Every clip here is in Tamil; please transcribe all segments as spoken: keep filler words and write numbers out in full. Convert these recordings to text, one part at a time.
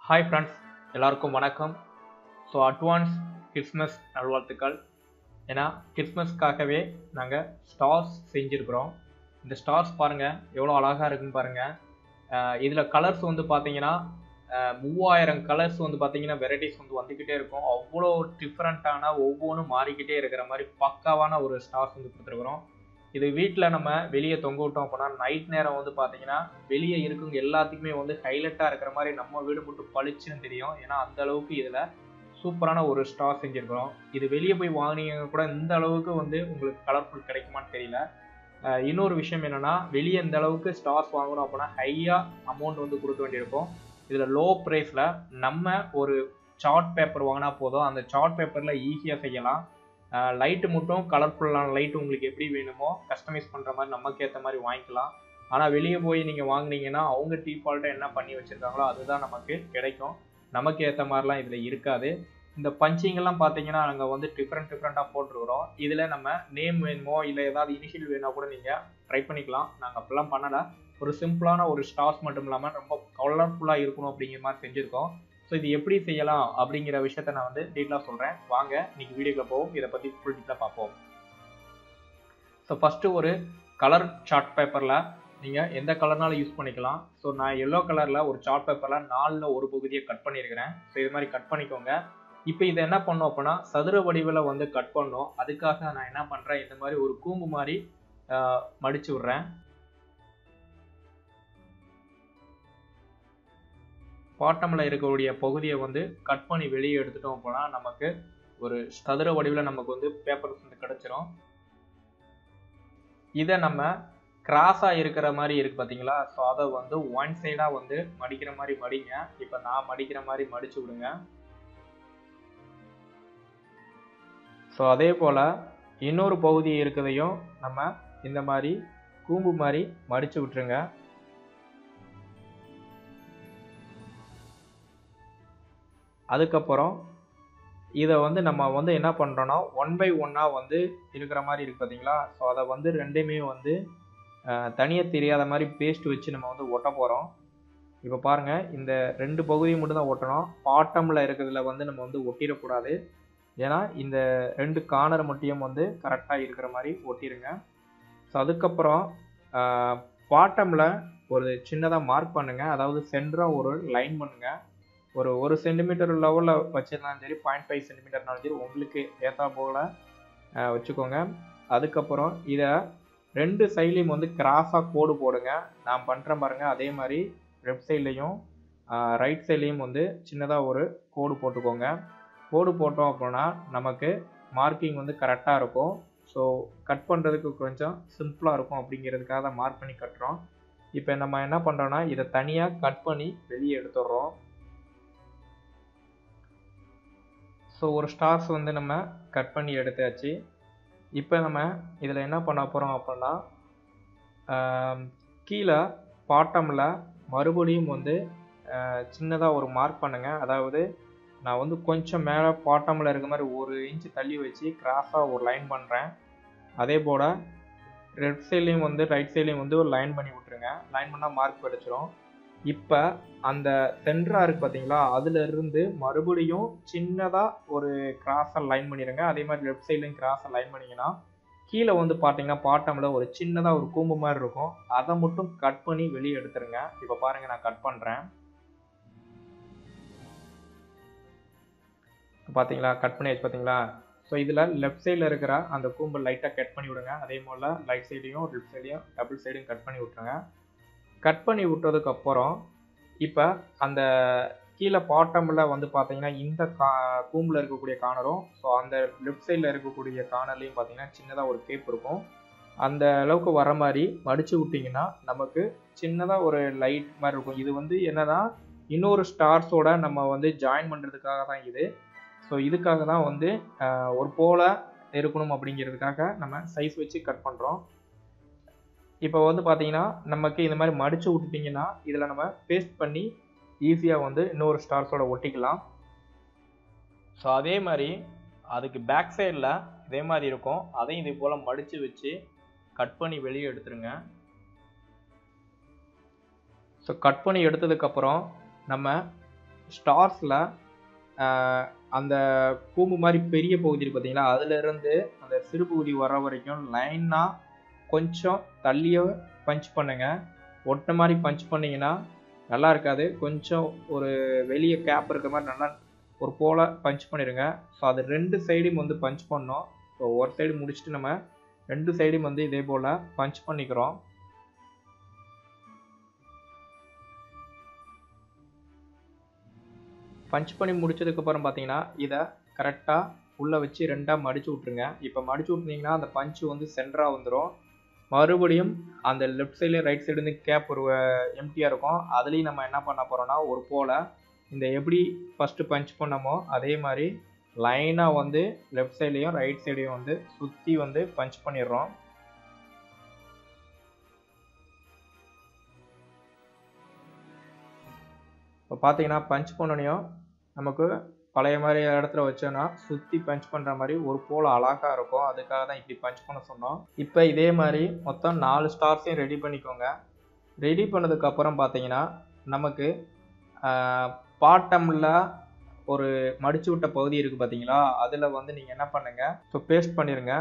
ஹாய் ஃப்ரெண்ட்ஸ், எல்லாருக்கும் வணக்கம். ஸோ அட்வான்ஸ் கிறிஸ்மஸ் நல்வாழ்த்துக்கள். ஏன்னா கிறிஸ்மஸ்க்காகவே நாங்கள் ஸ்டார்ஸ் செஞ்சுருக்குறோம். இந்த ஸ்டார்ஸ் பாருங்கள் எவ்வளோ அழகாக இருக்குன்னு பாருங்கள். இதில் கலர்ஸ் வந்து பார்த்தீங்கன்னா மூவாயிரம் கலர்ஸ் வந்து பார்த்தீங்கன்னா வெரைட்டிஸ் வந்து வந்துக்கிட்டே இருக்கும். அவ்வளோ டிஃப்ரெண்ட்டான ஒவ்வொன்றும் மாறிக்கிட்டே இருக்கிற மாதிரி பக்காவான ஒரு ஸ்டார்ஸ் வந்து கொடுத்துருக்குறோம். இது வீட்டில் நம்ம வெளியே தொங்க விட்டோம் அப்படின்னா நைட் நேரம் வந்து பார்த்தீங்கன்னா வெளியே இருக்கவங்க எல்லாத்துக்குமே வந்து ஹைலைட்டாக இருக்கிற மாதிரி நம்ம வீடு மட்டும் பளிச்சுன்னு தெரியும். ஏன்னா அந்த அளவுக்கு இதில் சூப்பரான ஒரு ஸ்டார் செஞ்சுருக்கிறோம். இது வெளியே போய் வாங்கினீங்க கூட இந்த அளவுக்கு வந்து உங்களுக்கு கலர்ஃபுல் கிடைக்குமான்னு தெரியல. இன்னொரு விஷயம் என்னென்னா, வெளியே இந்த அளவுக்கு ஸ்டார்ஸ் வாங்கணும் அப்படின்னா ஹையாக அமௌண்ட் வந்து கொடுக்க வேண்டியிருக்கும். இதில் லோ ப்ரைஸில் நம்ம ஒரு சார்ட் பேப்பர் வாங்கினா போதும். அந்த சார்ட் பேப்பரில் ஈஸியாக செய்யலாம். லைட்டு மட்டும் கலர்ஃபுல்லான லைட்டு உங்களுக்கு எப்படி வேணுமோ கஸ்டமைஸ் பண்ணுற மாதிரி நமக்கு ஏற்ற மாதிரி வாங்கிக்கலாம். ஆனால் வெளியே போய் நீங்கள் வாங்கினீங்கன்னா அவங்க டிஃபால்ட்டாக என்ன பண்ணி வச்சுருக்காங்களோ அதுதான் நமக்கு கிடைக்கும். நமக்கு ஏற்ற மாதிரிலாம் இதில் இருக்காது. இந்த பஞ்சிங்கெல்லாம் பார்த்தீங்கன்னா நாங்கள் வந்து டிஃப்ரெண்ட் டிஃப்ரெண்ட்டாக போட்டிருக்கிறோம். இதில் நம்ம நேம் வேணுமோ இல்லை ஏதாவது இனிஷியல் வேணால் கூட நீங்கள் ட்ரை பண்ணிக்கலாம். நாங்கள் அப்படிலாம் பண்ணலை. ஒரு சிம்பிளான ஒரு ஸ்டார்ஸ் மட்டும் இல்லாமல் ரொம்ப கலர்ஃபுல்லாக இருக்கணும் அப்படிங்கிற மாதிரி செஞ்சுருக்கோம். ஸோ இது எப்படி செய்யலாம் அப்படிங்கிற விஷயத்த நான் வந்து டீட்டெயிலாக சொல்கிறேன். வாங்க இன்னைக்கு வீடியோக்குள்ள போவோம். இதை பற்றி ஃபுல் டீட்டெயிலாக பார்ப்போம். ஸோ ஃபஸ்ட்டு ஒரு கலர் சார்ட் பேப்பரில் நீங்கள் எந்த கலர்னாலும் யூஸ் பண்ணிக்கலாம். ஸோ நான் எல்லோ கலரில் ஒரு சார்ட் பேப்பரில் நாலில் ஒரு பகுதியை கட் பண்ணியிருக்கிறேன். ஸோ இது மாதிரி கட் பண்ணிக்கோங்க. இப்போ இதை என்ன பண்ணோம் அப்படின்னா சதுர வடிவில் வந்து கட் பண்ணோம். அதுக்காக நான் என்ன பண்ணுறேன், இந்த மாதிரி ஒரு கூம்பு மாதிரி மடிச்சு விட்றேன். பாட்டமில் இருக்கக்கூடிய பகுதியை வந்து கட் பண்ணி வெளியே எடுத்துட்டோம் அப்படின்னா நமக்கு ஒரு சதுர வடிவில் நமக்கு வந்து பேப்பர்ஸ் வந்து கிடச்சிரும். இதை நம்ம கிராஸாக இருக்கிற மாதிரி இருக்குது பார்த்தீங்களா? ஸோ அதை வந்து ஒன் சைடாக வந்து மடிக்கிற மாதிரி மடிங்க. இப்போ நான் மடிக்கிற மாதிரி மடிச்சு விடுங்க. ஸோ அதே போல் இன்னொரு பகுதி இருக்கிறதையும் நம்ம இந்த மாதிரி கூம்பு மாதிரி மடிச்சு விட்டுருங்க. அதுக்கப்புறம் இதை வந்து நம்ம வந்து என்ன பண்ணுறோன்னா ஒன் பை ஒன்னாக வந்து இருக்கிற மாதிரி இருக்குது பார்த்தீங்களா? ஸோ அதை வந்து ரெண்டுமே வந்து தனியாக தெரியாத மாதிரி பேஸ்ட் வச்சு நம்ம வந்து ஒட்ட போகிறோம். இப்போ பாருங்கள், இந்த ரெண்டு பகுதியும் மட்டும் தான் ஒட்டணும். பாட்டமில் இருக்கிறதுல வந்து நம்ம வந்து ஒட்டிடக்கூடாது. ஏன்னா இந்த ரெண்டு கார்னர் மட்டும் வந்து கரெக்டாக இருக்கிற மாதிரி ஒட்டிடுங்க. ஸோ அதுக்கப்புறம் பாட்டமில் ஒரு சின்னதாக மார்க் பண்ணுங்கள். அதாவது சென்டராக ஒரு லைன் பண்ணுங்கள். ஒரு ஒரு சென்டிமீட்டர் லெவலில் வச்சிருந்தாலும் சரி, பாயிண்ட் ஃபைவ் சென்டிமீட்டர்னாலும் சரி, உங்களுக்கு ஏற்றா போல் வச்சுக்கோங்க. அதுக்கப்புறம் இதை ரெண்டு சைட்லேயும் வந்து கிராஸாக கோடு போடுங்க. நான் பண்ணுறேன் பாருங்கள். அதே மாதிரி லெஃப்ட் சைட்லேயும் ரைட் சைட்லேயும் வந்து சின்னதாக ஒரு கோடு போட்டுக்கோங்க. கோடு போட்டோம் அப்படின்னா நமக்கு மார்க்கிங் வந்து கரெக்டாக இருக்கும். ஸோ கட் பண்ணுறதுக்கு கொஞ்சம் சிம்பிளாக இருக்கும் அப்படிங்கிறதுக்காக தான் மார்க் பண்ணி கட்டுறோம். இப்போ நம்ம என்ன பண்ணுறோன்னா இதை தனியாக கட் பண்ணி வெளியே எடுத்துடுறோம். ஸோ ஒரு ஸ்டார்ஸ் வந்து நம்ம கட் பண்ணி எடுத்தாச்சு. இப்போ நம்ம இதில் என்ன பண்ண போகிறோம் அப்படின்னா கீழே பாட்டமில் மறுபடியும் வந்து சின்னதாக ஒரு மார்க் பண்ணுங்கள். அதாவது நான் வந்து கொஞ்சம் மேலே பாட்டமில் இருக்க மாதிரி ஒரு இன்ச்சு தள்ளி வச்சு கிராஸாக ஒரு லைன் பண்ணுறேன். அதே போல் லெஃப்ட் சைட்லேயும் வந்து ரைட் சைட்லேயும் வந்து ஒரு லைன் பண்ணி விட்ருங்க. லைன் பண்ணால் மார்க் கிடச்சிரும். இப்போ அந்த சென்டராக இருக்குது பார்த்தீங்களா? அதிலிருந்து மறுபடியும் சின்னதாக ஒரு கிராஸாக லைன் பண்ணிடுங்க. அதே மாதிரி லெஃப்ட் சைட்லேயும் கிராஸாக லைன் பண்ணிங்கன்னா கீழே வந்து பார்த்தீங்கன்னா பாட்டமில் ஒரு சின்னதாக ஒரு கூம்பு மாதிரி இருக்கும். அதை மட்டும் கட் பண்ணி வெளியே எடுத்துருங்க. இப்போ பாருங்கள், நான் கட் பண்ணுறேன். பார்த்தீங்களா? கட் பண்ணி வச்சு பார்த்தீங்களா? ஸோ இதில் லெஃப்ட் சைடில் இருக்கிற அந்த கூம்பு லைட்டாக கட் பண்ணி விடுங்க. அதே போல் ரைட் சைடையும் லெஃப்ட் சைடையும் டபுள் சைடையும் கட் பண்ணி விட்ருங்க. கட் பண்ணி விட்டதுக்கப்புறம் இப்போ அந்த கீழே பாட்டமில் வந்து பார்த்தீங்கன்னா இந்த கா கூம்பில் இருக்கக்கூடிய கார்னரும், ஸோ அந்த லெஃப்ட் சைடில் இருக்கக்கூடிய கார்னர்லேயும் பார்த்தீங்கன்னா சின்னதாக ஒரு கேப் இருக்கும். அந்த அளவுக்கு வர மாதிரி மடித்து விட்டிங்கன்னா நமக்கு சின்னதாக ஒரு லைட் மாதிரி இருக்கும். இது வந்து என்னன்னா இன்னொரு ஸ்டார்ஸோட நம்ம வந்து ஜாயின் பண்ணுறதுக்காக தான் இது. ஸோ இதுக்காக தான் வந்து ஒரு போல இருக்கணும் அப்படிங்கிறதுக்காக நம்ம சைஸ் வச்சு கட் பண்ணுறோம். இப்போ வந்து பார்த்தீங்கன்னா நமக்கு இந்த மாதிரி மடித்து விட்டுட்டிங்கன்னா இதில் நம்ம பேஸ்ட் பண்ணி ஈஸியாக வந்து இன்னொரு ஸ்டார்ஸோட ஒட்டிக்கலாம். ஸோ அதே மாதிரி அதுக்கு பேக் சைடில் இதே மாதிரி இருக்கும். அதையும் இதே போல் மடித்து வச்சு கட் பண்ணி வெளியே எடுத்துருங்க. ஸோ கட் பண்ணி எடுத்ததுக்கப்புறம் நம்ம ஸ்டார்ஸில் அந்த கூம்பு மாதிரி பெரிய பகுதி இருக்குது பார்த்தீங்களா, அதுலேருந்து அந்த சிறு பகுதி வர வரைக்கும் லைனாக கொஞ்சம் தள்ளியே பஞ்ச் பண்ணுங்கள். ஒட்ட மாதிரி பஞ்ச் பண்ணிங்கன்னா நல்லா இருக்காது. கொஞ்சம் ஒரு வெளியே கேப் இருக்கிற மாதிரி நல்லா ஒரு போல் பஞ்ச் பண்ணிடுங்க. ஸோ அது ரெண்டு சைடையும் வந்து பஞ்ச் பண்ணோம். ஸோ ஒரு சைடு முடிச்சுட்டு நம்ம ரெண்டு சைடையும் வந்து இதே போல் பஞ்ச் பண்ணிக்கிறோம். பஞ்ச் பண்ணி முடிச்சதுக்கப்புறம் பார்த்தீங்கன்னா இதை கரெக்டாக உள்ளே வச்சு ரெண்டாக மடித்து விட்ருங்க. இப்போ மடித்து விட்ருந்தீங்கன்னா அந்த பஞ்சு வந்து சென்டராக வந்துடும். மறுபடியும் அந்த லெஃப்ட் சைட்லேயும் ரைட் சைடு வந்து கேப் ஒரு எம்டியாக இருக்கும். அதுலேயும் நம்ம என்ன பண்ண போகிறோம்னா ஒரு போல் இந்த எப்படி ஃபஸ்ட்டு பஞ்ச் பண்ணமோ அதே மாதிரி லைனாக வந்து லெஃப்ட் சைட்லேயும் ரைட் சைடையும் வந்து சுற்றி வந்து பஞ்ச் பண்ணிடுறோம். இப்போ பார்த்தீங்கன்னா பஞ்ச் பண்ணனையும் நமக்கு பழைய மாதிரி இடத்துல வச்சோன்னா சுற்றி பஞ்ச் பண்ணுற மாதிரி ஒரு போல் அழகாக இருக்கும். அதுக்காக தான் இப்படி பஞ்ச் பண்ண சொன்னோம். இப்போ இதே மாதிரி மொத்தம் நாலு ஸ்டார்ஸையும் ரெடி பண்ணிக்கோங்க. ரெடி பண்ணதுக்கப்புறம் பார்த்தீங்கன்னா நமக்கு பாட்டமில் ஒரு மடிச்சு விட்ட பகுதி இருக்குது பார்த்தீங்களா, அதில் வந்து நீங்கள் என்ன பண்ணுங்கள், ஸோ பேஸ்ட் பண்ணிடுங்க.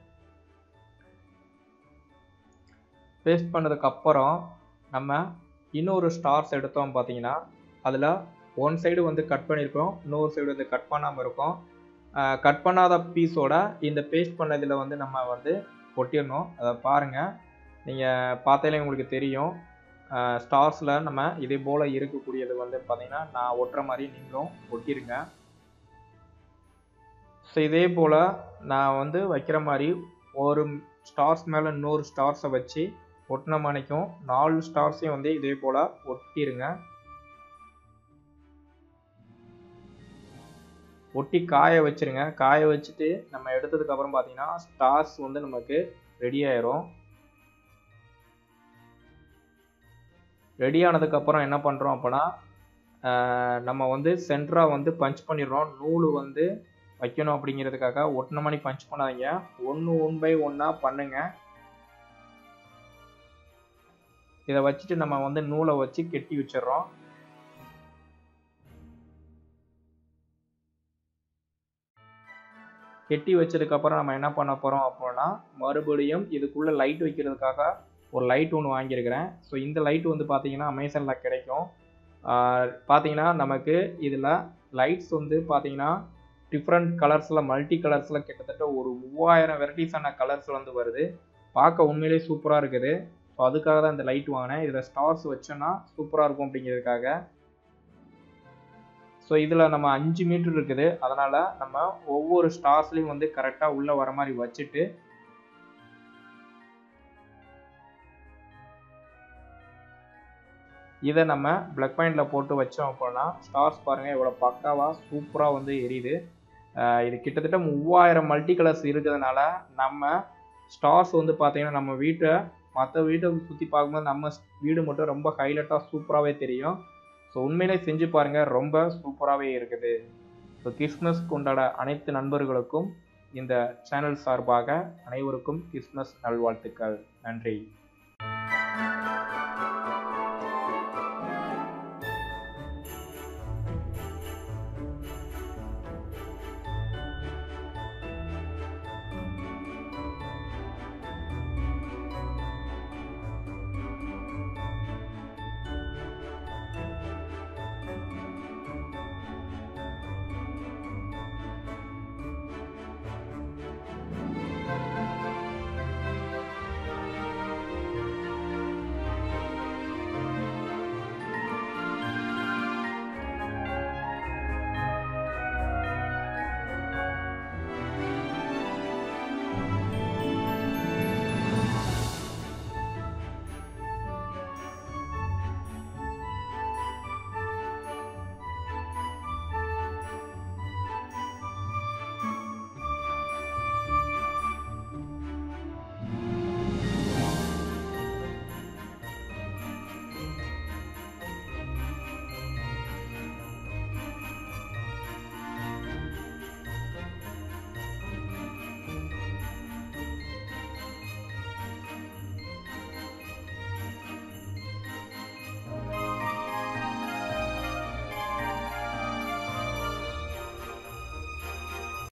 பேஸ்ட் பண்ணதுக்கப்புறம் நம்ம இன்னொரு ஸ்டார்ஸ் எடுத்தோம் பார்த்தீங்கன்னா அதில் ஒன் சைடு வந்து கட் பண்ணியிருக்கோம், இன்னொரு சைடு வந்து கட் பண்ணாமல் இருக்கும். கட் பண்ணாத பீஸோட இந்த பேஸ்ட் பண்ணதில் வந்து நம்ம வந்து ஒட்டிடணும். அதை பாருங்கள், நீங்கள் பார்த்தாலே உங்களுக்கு தெரியும். ஸ்டார்ஸில் நம்ம இதே போல் இருக்கக்கூடியது வந்து பார்த்தீங்கன்னா நான் ஒட்டுற மாதிரி நீங்களும் ஒட்டிடுங்க. ஸோ இதே போல் நான் வந்து வைக்கிற மாதிரி ஒரு ஸ்டார்ஸ் மேலே இன்னொரு ஸ்டார்ஸை வச்சு ஒட்டின மணிக்கும் நாலு ஸ்டார்ஸையும் வந்து இதே போல் ஒட்டிடுங்க. ஒட்டி காய வச்சுருங்க. காய வச்சுட்டு நம்ம எடுத்ததுக்கப்புறம் பார்த்தீங்கன்னா ஸ்டார்ஸ் வந்து நமக்கு ரெடி ஆயிரும். ரெடி ஆனதுக்கப்புறம் என்ன பண்ணுறோம் அப்படின்னா நம்ம வந்து சென்டராக வந்து பஞ்ச் பண்ணிடுறோம். நூல் வந்து வைக்கணும் அப்படிங்கிறதுக்காக ஒட்டின மணி பஞ்ச் பண்ணாதீங்க, ஒன்று ஒன் பை ஒன்னாக பண்ணுங்க. இதை வச்சுட்டு நம்ம வந்து நூலை வச்சு கெட்டி வச்சிடுறோம். கெட்டி வச்சதுக்கப்புறம் நம்ம என்ன பண்ண போகிறோம் அப்படின்னா மறுபடியும் இதுக்குள்ளே லைட் வைக்கிறதுக்காக ஒரு லைட் ஒன்று வாங்கியிருக்கிறேன். ஸோ இந்த லைட் வந்து பார்த்தீங்கன்னா அமேசானில் கிடைக்கும். பார்த்தீங்கன்னா நமக்கு இதில் லைட்ஸ் வந்து பார்த்தீங்கன்னா டிஃப்ரெண்ட் கலர்ஸில் மல்டி கலர்ஸில் கிட்டத்தட்ட ஒரு மூவாயிரம் வெரைட்டிஸான கலர்ஸ் வந்து வருது. பார்க்க உண்மையிலே சூப்பராக இருக்குது. ஸோ அதுக்காக தான் இந்த லைட் வாங்கினேன். இதில் ஸ்டார்ஸ் வச்சோன்னா சூப்பராக இருக்கும் அப்படிங்கிறதுக்காக. ஸோ இதில் நம்ம அஞ்சு மீட்டர் இருக்குது. அதனால் நம்ம ஒவ்வொரு ஸ்டார்ஸ்லையும் வந்து கரெக்டாக உள்ளே வர மாதிரி வச்சுட்டு இதை நம்ம பிளக் பாயிண்டில் போட்டு வச்சோம் அப்படின்னா ஸ்டார்ஸ் பாருங்கள் எவ்வளோ பக்காவாக சூப்பராக வந்து எரியுது. இது கிட்டத்தட்ட மூவாயிரம் மல்டி கலர்ஸ் இருக்கிறதுனால நம்ம ஸ்டார்ஸ் வந்து பார்த்தீங்கன்னா நம்ம வீட்டை மற்ற வீட்டை சுற்றி பார்க்கும்போது நம்ம வீடு மட்டும் ரொம்ப ஹைலைட்டாக சூப்பராகவே தெரியும். ஸோ உண்மையிலே செஞ்சு பாருங்கள், ரொம்ப சூப்பராகவே இருக்குது. ஸோ கிறிஸ்மஸ்க்கு கொண்டாட அனைத்து நண்பர்களுக்கும் இந்த சேனல் சார்பாக அனைவருக்கும் கிறிஸ்மஸ் நல்வாழ்த்துக்கள். நன்றி.